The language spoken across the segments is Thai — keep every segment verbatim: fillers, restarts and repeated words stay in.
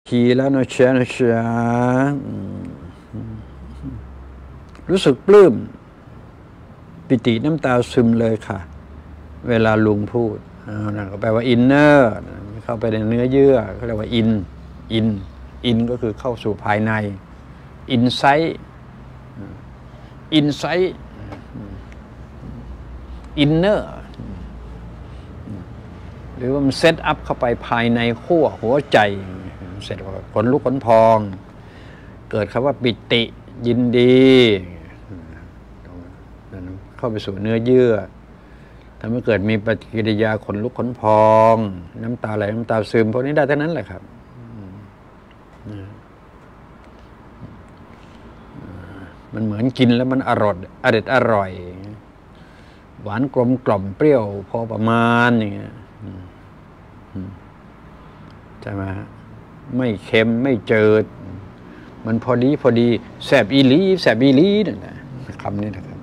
ทีแล้วนะเชียนะเชียรู้สึกปลื้มปิติน้ำตาซึมเลยค่ะเวลาลุงพูดนั่นก็แปลว่าอินเนอร์เข้าไปในเนื้อเยื่อเขาเรียกว่าอินอินอินก็คือเข้าสู่ภายในอินไซต์อินไซต์อินเนอร์หรือว่ามันเซตอัพเข้าไปภายในขั้วหัวใจเสร็จขนลุกขนพองเกิดคำว่าปิติยินดีเข้าไปสู่เนื้อเยื่อทำให้เกิดมีปฏิกิริยาขนลุกขนพองน้ำตาไหลน้ำตาซึมพวกนี้ได้เท่านั้นแหละครับมันเหมือนกินแล้วมันอร่อยอร่อยอร่อยหวานกลมกล่อมเปรี้ยวพอประมาณอย่างเงี้ยใช่ไหมไม่เค็มไม่เจิดมันพอดีพอดีแสบอีหลีแสบอีหลีนั่นแหละคำนี้นะครับ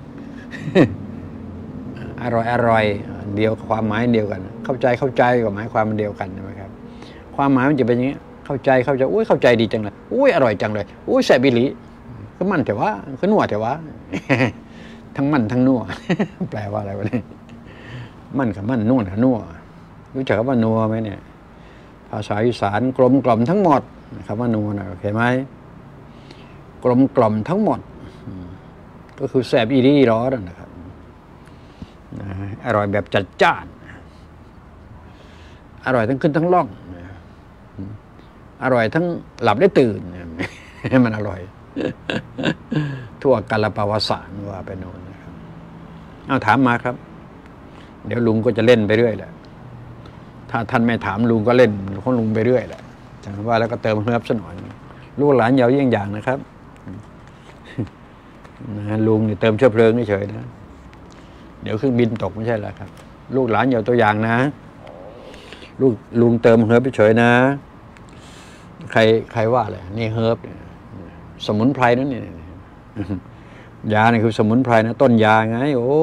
อร่อยอร่อยเดียวความหมายเดียวกันเข้าใจเข้าใจกับหมายความมันเดียวกันใช่ไหมครับความหมายมันจะเป็นอย่างนี้เข้าใจเข้าใจอุ้ยเข้าใจดีจังเลยอุ้ยอร่อยจังเลยอุ้ยแสบอีหลีก็มั่นแต่ว่าคือนัวแต่ว่าทั้งมั่นทั้งนัวแปลว่าอะไรวะเนี่ยมั่นกับมั่นนัวกับนัวรู้จักคำว่านัวไหมเนี่ยภาษาอีสานกลมกล่อมทั้งหมดคำว่านัวนะโอเคไหมกลมกล่อมทั้งหมดก็คือแสบอีหลีร้อนนะครับอร่อยแบบจัดจ้านอร่อยทั้งขึ้นทั้งล่องอร่อยทั้งหลับได้ตื่นมันอร่อยทั่วกาลปวสานว่าไปโน่นนะครับเอาถามมาครับเดี๋ยวลุงก็จะเล่นไปเรื่อยแหละถ้าท่านไม่ถามลุงก็เล่นของลุงไปเรื่อยแหละจำว่าแล้วก็เติมเฮิร์บซะหน่อยลูกหลานยาวเยี่ยงอย่างนะครับนะลุงนี่เติมเชื้อเพลิงเฉยๆนะเดี๋ยวเครื่องบินตกไม่ใช่แล้วครับลูกหลานอย่าตัวอย่างนะลูกลุงเติมเฮิร์บเฉยๆนะใครใครว่าอะไรนี่เฮิร์บสมุนไพรนั่นนี่ยานี่คือสมุนไพรนะต้นยาไงโอ้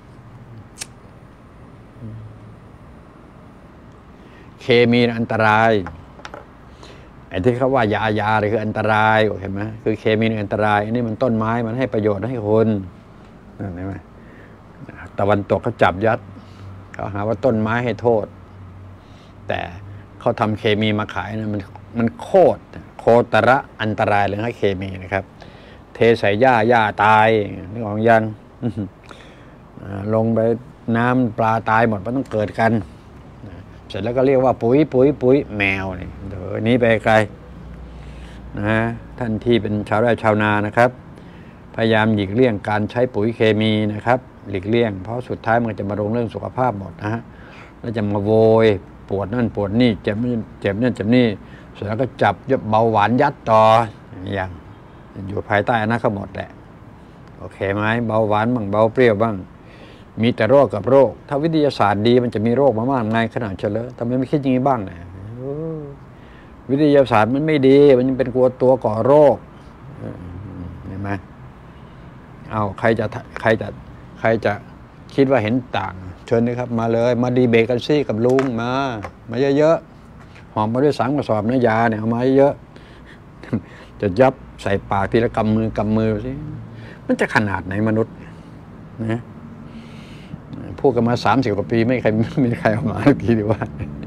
เคมีอันตรายไอ้ที่เขาว่ายายาเลยคืออันตรายเห็นไหมคือเคมีอันตรายอันนี้มันต้นไม้มันให้ประโยชน์ให้คนนั่นเห็นไหมตะวันตกเขาจับยัดเขาหาว่าต้นไม้ให้โทษแต่เขาทำเคมีมาขายนะมันมันโคตรโคตระอันตรายเลยให้เคมีนะครับเทใส่หญ้าหญ้าตายนี่ของยังลงไปน้ำปลาตายหมดมันต้องเกิดกันเสร็จแล้วก็เรียกว่าปุ๋ยปุ๋ยปุ๋ยแมวนี่เดี๋ยวนี้ไปไกลนะฮะท่านที่เป็นชาวไร่ชาวนานะครับพยายามหลีกเลี่ยงการใช้ปุ๋ยเคมีนะครับหลีกเลี่ยงเพราะสุดท้ายมันจะมาลงเรื่องสุขภาพหมดนะฮะแล้วจะมาโวยปวดนั่นปวดนี่เจ็บเจ็บนั่นเจ็บนี่เสร็จแล้วก็จับเบาหวานยัดต่ออย่างอยู่ภายใต้อนาคตหมดแหละโอเคไหมเบาหวานบ้างเบาเปรี้ยวบ้างมีแต่โรคกับโรคถ้าวิทยาศาสตร์ดีมันจะมีโรคมามากมายขนาดเฉลยทำไมไม่คิดอย่างนี้บ้างเนี่ยวิทยาศาสตร์มันไม่ดีมันยังเป็นกลัวตัวก่อโรคเห็นไหมเอาใครจะใครจะใครจะคิดว่าเห็นต่างเชิญนะครับมาเลยมาดีเบตกันซิกับลุงมามาเยอะๆหอมมาด้วยสามกระสอบเนื้อยาเนี่ยเอามาเยอะจะยับใส่ปากทีละกำมือกำมือสิมันจะขนาดไหนมนุษย์นะพูดกันมาสามสิบกว่าปีไม่ใครไม่มีใครเอามาสักทีดีว่า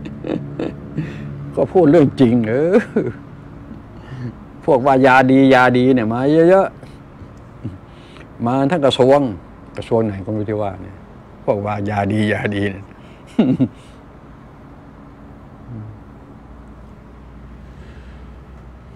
ก็พูดเรื่องจริงเออพวกว่ายาดียาดีเนี่ยมาเยอะๆมาทั้งกระทรวงกระทรวงไหนก็ไม่รู้ที่ว่าเนี่ยพวกว่ายาดียาดีเนี่ย